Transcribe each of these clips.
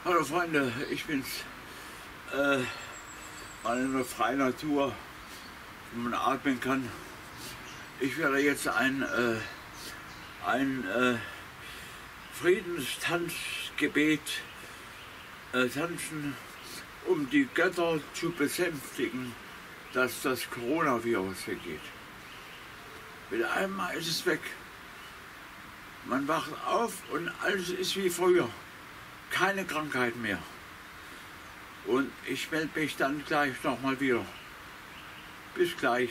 Hallo Freunde, ich bin's, mal in der freien Natur, wo man atmen kann. Ich werde jetzt ein Friedenstanzgebet tanzen, um die Götter zu besänftigen, dass das Coronavirus weggeht. Mit einmal ist es weg. Man wacht auf und alles ist wie früher. Keine Krankheit mehr. Und ich melde mich dann gleich nochmal wieder. Bis gleich.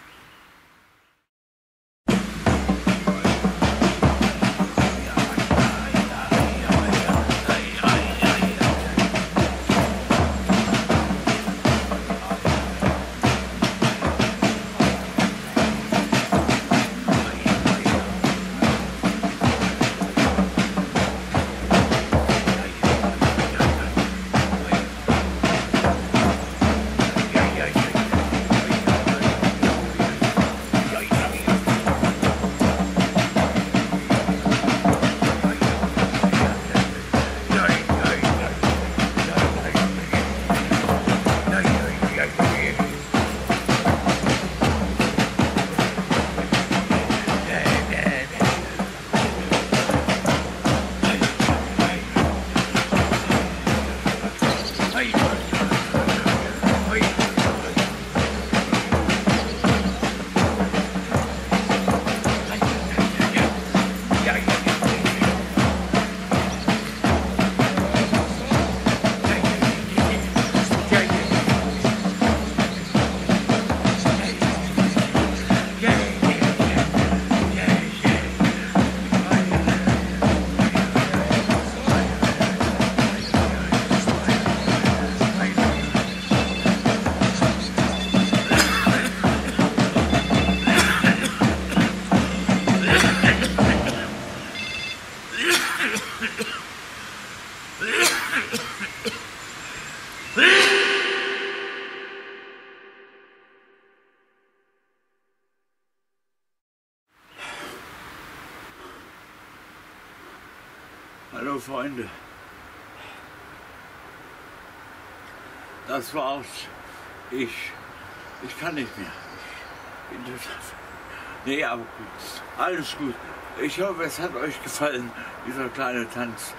Hallo Freunde, das war's. Ich kann nicht mehr. Nee, aber gut. Alles gut. Ich hoffe, es hat euch gefallen, dieser kleine Tanz.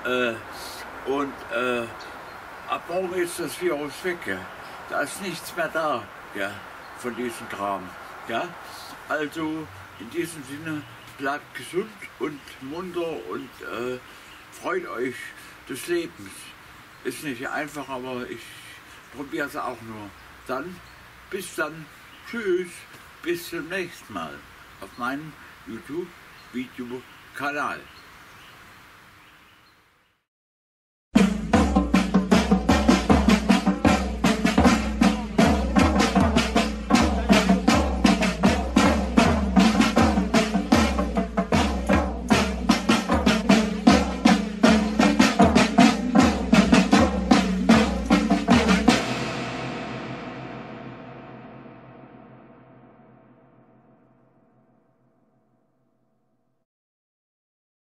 Ab morgen ist das Virus weg. Ja? Da ist nichts mehr da, ja, von diesem Kram. Ja? Also in diesem Sinne, bleibt gesund und munter und freut euch des Lebens. Ist nicht einfach, aber ich probiere es auch nur. Dann, bis dann, tschüss, bis zum nächsten Mal auf meinem YouTube-Video-Kanal.